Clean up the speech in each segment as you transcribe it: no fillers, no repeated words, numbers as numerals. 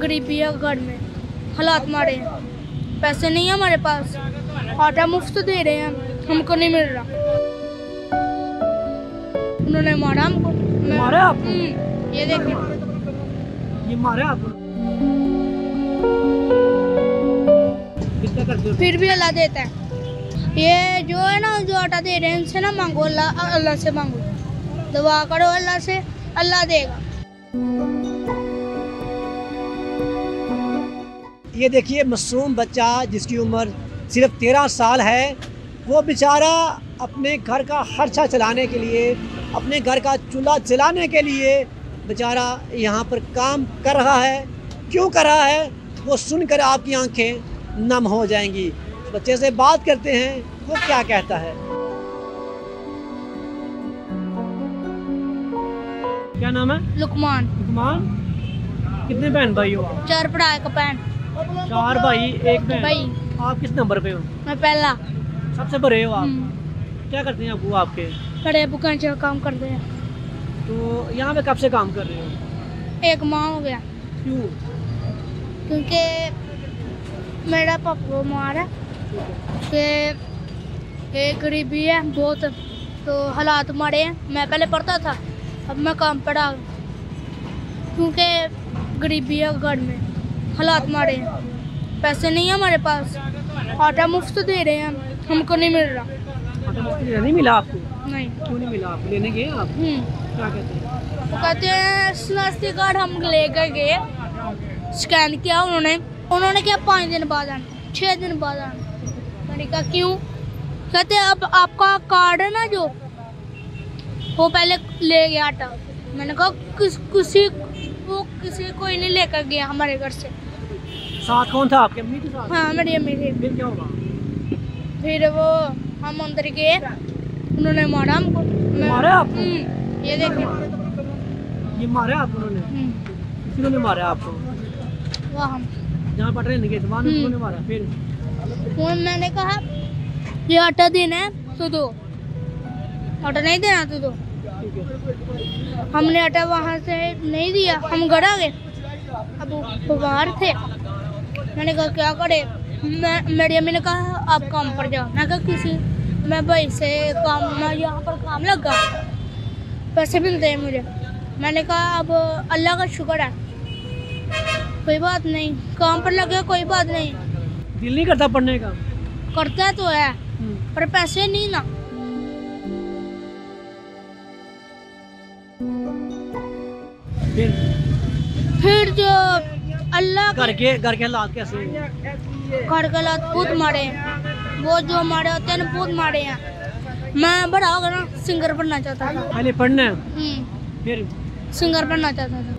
गरीबी है घर में, हालात मारे हैं, पैसे नहीं है हमारे पास, आटा मुफ्त दे रहे हैं, हमको नहीं मिल रहा। उन्होंने मारा हमको। मारा आपको? ये देखिए, ये मारा आपको? कितना करते हो? फिर भी अल्लाह देता है। ये जो है ना, जो आटा दे रहे हैं इनसे ना मांगो, अल्लाह से मांगो, दुआ करो अल्लाह से, अल्लाह देगा। ये देखिए मासूम बच्चा जिसकी उम्र सिर्फ 13 साल है, वो बेचारा अपने घर का खर्चा चलाने के लिए, अपने घर का चूल्हा चलाने के लिए बेचारा यहाँ पर काम कर रहा है। क्यों कर रहा है वो सुनकर आपकी आंखें नम हो जाएंगी। बच्चे से बात करते हैं, वो क्या कहता है। क्या नाम है? लुकमान। लुकमान, कितने बहन भाई हो आप? 4 पढ़ाई का पैन। 4 भाई 1 बहन। भाई आप किस नंबर पे हो? मैं पहला। सबसे बड़े हो आप? क्या करते हैं अबू आपके? बड़े दुकान से काम करते हैं। तो यहाँ पे कब से काम कर रहे हो? 1 माह हो गया। क्यों? क्योंकि मेरा पापा बीमार है, कि गरीबी है बहुत, तो हालात मारे हैं। मैं पहले पढ़ता था, अब मैं काम पढ़ा, क्योंकि गरीबी है घर में, हालात मारे हैं, पैसे नहीं है हमारे पास, आटा मुफ्त दे रहे हैं, हमको नहीं मिल रहा। आटा मुफ्त नहीं मिला आपको? नहीं। क्यों नहीं मिला आपको? लेने गए आप? क्या कहते हैं? वो कहते हैं शनाख्ती कार्ड हम लेकर गए, स्कैन किया उन्होंने क्या 5 दिन बाद आना, 6 दिन बाद आना। मैंने कहा क्यों? कहते अब आपका कार्ड है ना, जो वो पहले ले गया आटा। मैंने कहा किसी कोई नहीं लेकर गया हमारे घर से। साथ कौन था आपके? अम्मी के साथ? हाँ, मेरी अम्मी थी। फिर क्या हुआ? फिर वो हम अंदर गए, उन्होंने मारा हमको। मारा आपको? ये देखिए, ये मारा आपको उन्होंने? किन्होंने मारा आपको? वो हम जहाँ पढ़ रहे थे वहाँ उन्होंने मारा। फिर मैंने कहा ये आटा देना है तो दो, आटा नहीं देना तो दो। ठीक है। हमने आटा वहाँ से नहीं दिया, हम घर आ गए। अब वो बाहर थे, मैंने कहा क्या करे। मेरी अम्मी ने कहा आप काम पर जाओ। मैं कहा मैं भाई से काम, मैं यहाँ पर काम लगा, पैसे मिलते हैं मुझे। मैंने कहा अब अल्लाह का शुक्र है, कोई बात नहीं, काम पर लगे, कोई बात नहीं। दिल नहीं करता पढ़ने का? करता तो है, पर पैसे नहीं ना। फिर जो अल्लाह घर के हालात कैसे हैं? घर के हालात बहुत मारे हैं, वो जो मारे होते हैं ना बहुत मारे हैं। मैं बड़ा होकर ना सिंगर बनना चाहता था। पहले पढ़ना है, फिर सिंगर बनना चाहता था।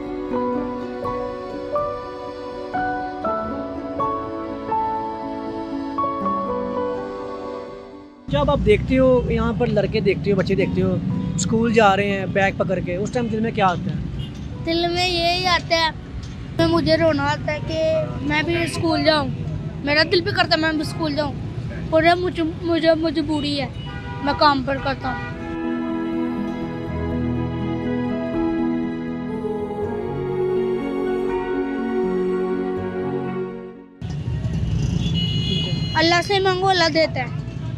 जब आप देखते हो यहाँ पर लड़के देखते हो, बच्चे देखते हो स्कूल जा रहे हैं बैग पकड़ के, उस टाइम दिल में क्या आता है? दिल में यही आता है, मुझे रोना आता है कि मैं भी स्कूल जाऊँ। मेरा दिल भी करता है मैं भी स्कूल जाऊँ, और मुझे मजबूरी है, मैं काम पर करता हूँ। अल्लाह से मांगो, अल्लाह देता है।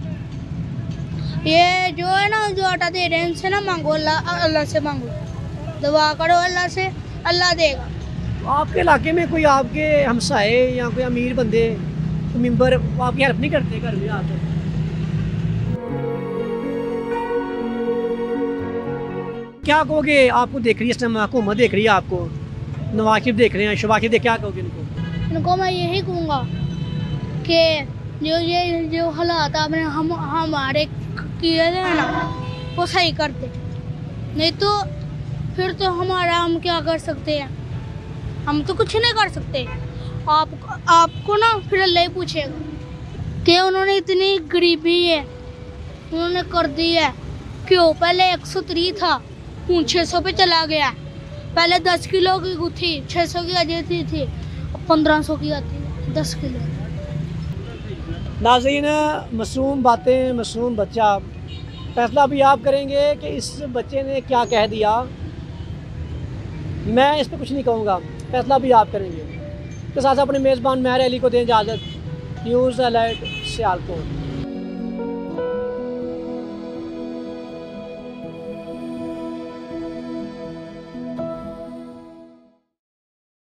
ये जो है ना, जो आटा दे रहे हैं इनसे ना मांगो, अल्लाह से मांगो, दुआ करो अल्लाह से, अल्लाह देगा। तो आपके इलाके में कोई आपके हमसाए या कोई अमीर बंदे मेंबर आपकी हेल्प नहीं करते घर में आकर? क्या कहोगे? आपको देख रही है इस टाइम हुकूमत, देख रही है आपको, नवाज शरीफ देख रहे हैं, शहबाज शरीफ, क्या कहोगे इनको? मैं यही कहूँगा कि जो हालात आपने हमारे किए थे ना, वो सही कर दे, नहीं तो फिर तो हम क्या कर सकते हैं? हम तो कुछ नहीं कर सकते। आपको ना फिर अल्लाह ही पूछेगा कि उन्होंने इतनी गरीबी है उन्होंने कर दी है क्यों। पहले 103 था, 600 पे चला गया। पहले 10 किलो की गुत्थी 600 की आती थी, 1500 की आती है 10 किलो। नाज़रीन, मासूम बातें, मासूम बच्चा, फैसला भी आप करेंगे कि इस बच्चे ने क्या कह दिया। मैं इस पर कुछ नहीं कहूँगा। फैसला भी आप करेंगे। तो साथ अपने मेज़बान महर अली को दें इजाज़त। News alert Sialkot.